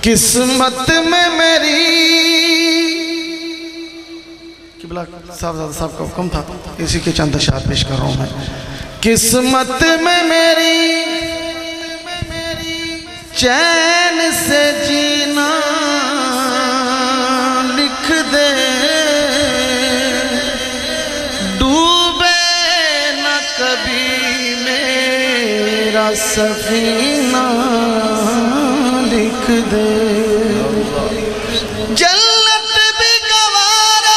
किस्मत में मेरी साहब का हुक्म था, इसी के चंद अशआर पेश कर रहा हूं मैं। किस्मत में मेरी चैन से जीना लिख दे, डूबे न कभी मेरा सफीना लिख दे। जन्नत भी गवारा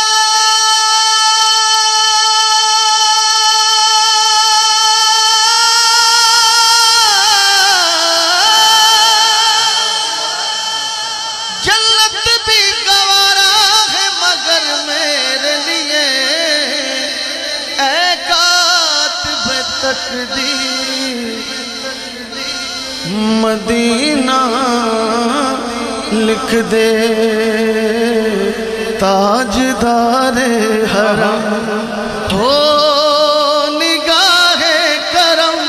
है मगर मेरे लिए एकात तकदीर मदीना लिख दे। ताजदारे हरम हो निगाहे करम,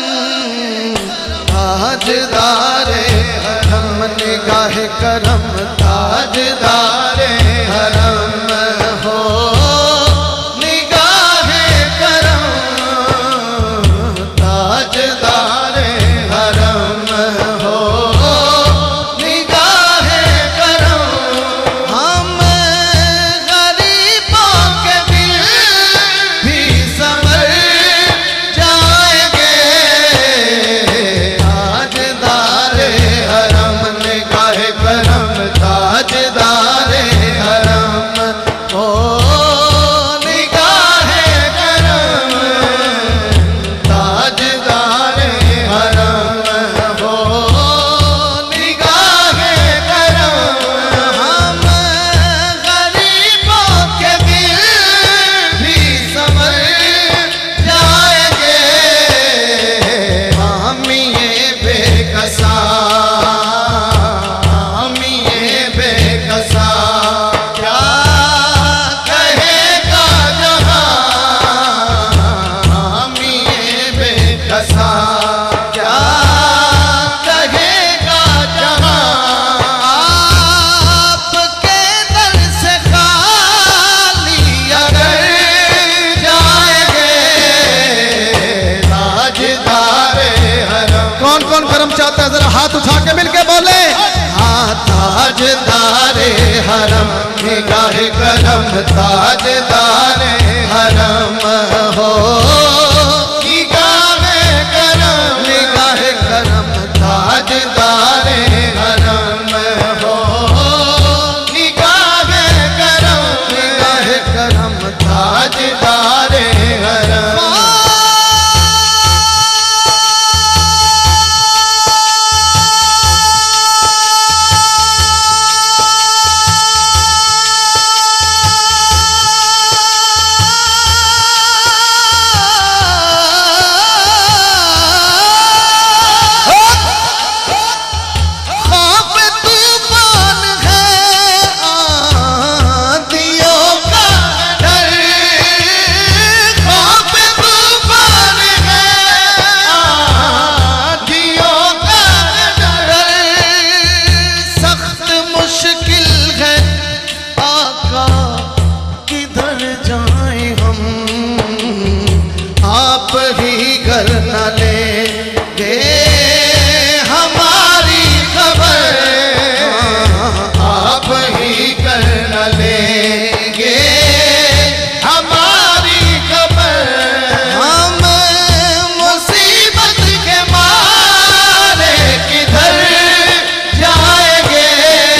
ताजदारे हरम निगाहे करम, ताजदारे हरम हो निगाहे करम, ताजदारे हरम हो निगाहे करम। हम गरीबों के दिल भी समझ जाएंगे, ताजदारे हरम निगाहे करम, ताजदारे हरम हो निगाहे करम, ताजदारे हरम हो निगाहे करम। हम गरीबों के दिल भी समझ जाएंगे, हम ये बेकसा क्या कहेगा जहां, हम ये बेकसा क्या कहेगा जहां। आपके दर से खाली अगर जाएंगे, ताजदारे हरम। कौन कौन करम चाहता है जरा हाथ उठा के मिलके बोले। हाँ ताजदारे हरम निगाहे करम, ताजदारे हरम हो निगाहे करम, निगाहे करम, ताजदारे हरम हो निगाहे करम, निगाहे करम, ताजदारे हरम। खौफ तूफान है आंधियों का डर, खौफ तूफान है आंधियों का डर। सख्त मुश्किल है आका किधर जाएं हम, आप ही घर न लेंगे हमारी खबर, आप ही घर न लेंगे हमारी खबर। हम मुसीबत के मारे किधर जाएंगे,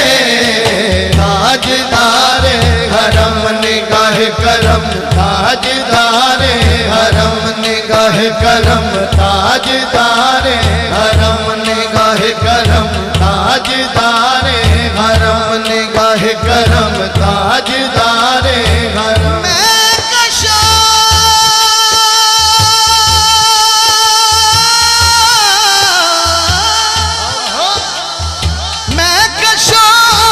ताजदारे हरम निगाहे करम, ताजदारे हरम निगाहे करम, ताजदारे हरम निगाहे करम, ताजदारे हरम निगाहे करम, ताजदारे हरम। मैं कशा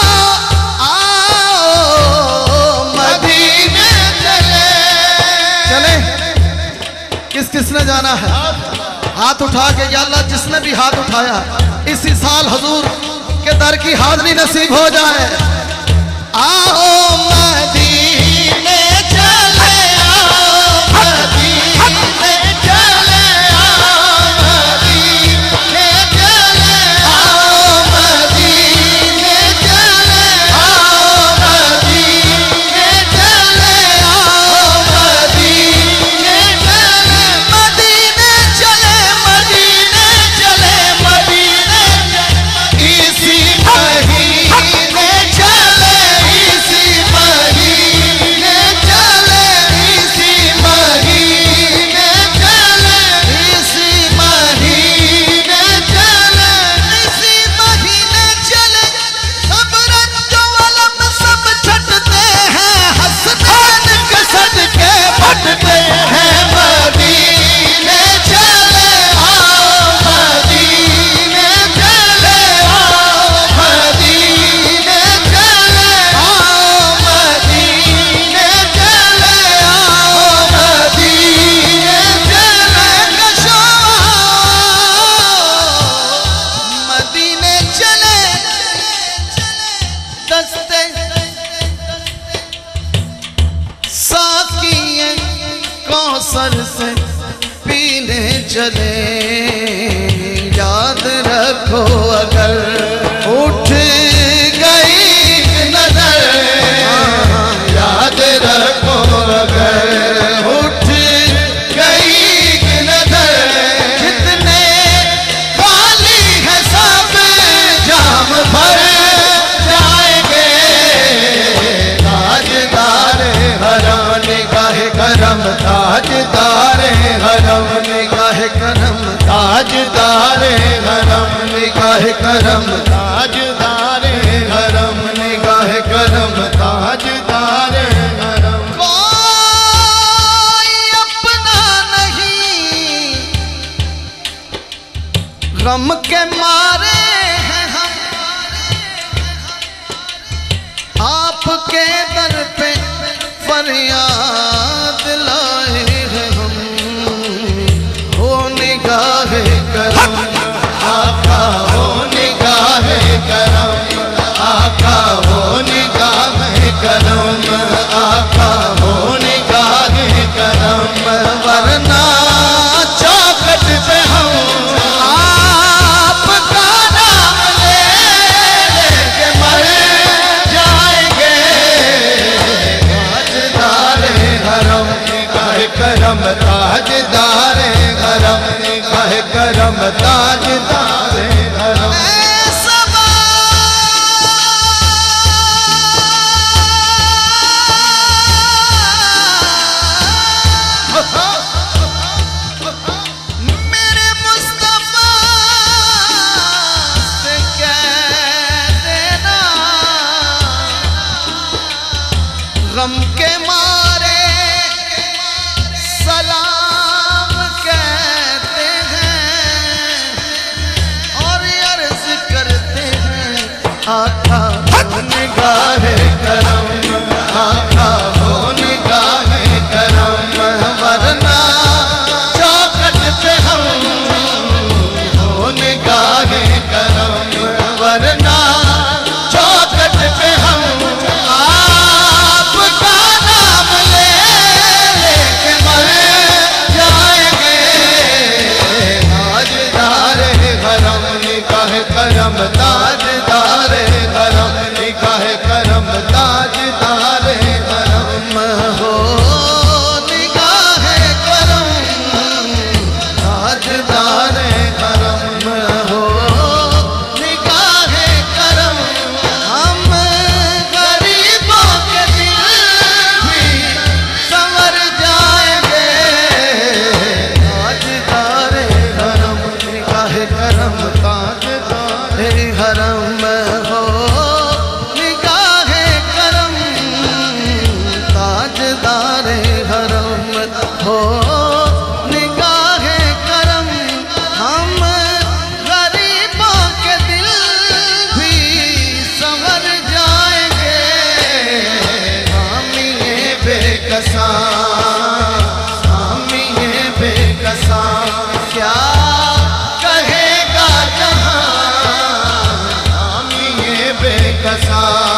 आओ मदीने चले। किस किसने जाना है? हाथ उठा के, या अल्लाह जिसने भी हाथ उठाया इसी साल हजूर के दर की हाजिरी नसीब हो जाए। आओ मदीने चले, आओ मदीने चले, आओ मदीने चले, आओ मदीने चले, आओ मदीने चले, आओ मदीने चले, मदीने चले, मदीने चले, मदीने इसी महीने चले, इसी महीने चले, इसी महीने चले, इसी महीने चले, इसी महीने चले। सब रंजो अलम सब छटते हैं, हसनैन के सदके बटते हैं। मदीने चले, आओ मदीने चले, आओ मदीने चले, आओ मदीने चले, आओ मदीने चले, कशो मदीने चले। दस्ते साकिए कौसर से पीने चले। याद रखो अगर उठ गई नजर, याद रखो अगर उठ गई नजर। जितने खाली है सब जाम भर जाएंगे। ताजदार हरम निगाह करम, ताजदार हरम निगाह करम, ताजदार हरम निगाह करम, ताजदार हरम निगाह करम, ताजदार हरम। कोई अपना नहीं, गम के मारे हैं हम, आपके दर पे फरियाद लाए हैं हम। हो निगाह करम आका, हो निगाह करम आका, हो निगाह करम आका, हो निगाह करम। वरना चौखट पे हम आपका नाम ले के मर जाएंगे। ताजदार हरम निगाह करम, ताजदार हरम निगाह करम, ताजदार हरम। मेरे मुस्तफा से कह देना, गम के मारे सलाम कहते हैं और अर्ज करते हैं आका हो निगाह करम, आका हो निगाह करम। वरना चौखट पे हम हो निगाह करम, वरना चौखट पे हम आपका नाम ले के मर जाएंगे। ताजदार हरम निगाह करम, ताजदार हरम निगाह करम, ताजदार हरम। हो निगाह करम, ताजदार हरम। हो निगाह करम, हम गरीबों के दिल भी संवर जाएंगे। ताजदार हरम निगाह करम, ताजदार हरम। हो निगाह करम, ताजदार हरम। हो निगाह करम, हम गरीबों के दिल भी संवर जाएंगे। हामी बेकसा, हामी बेकसा, क्या कहेगा जहां हामी बेकसा।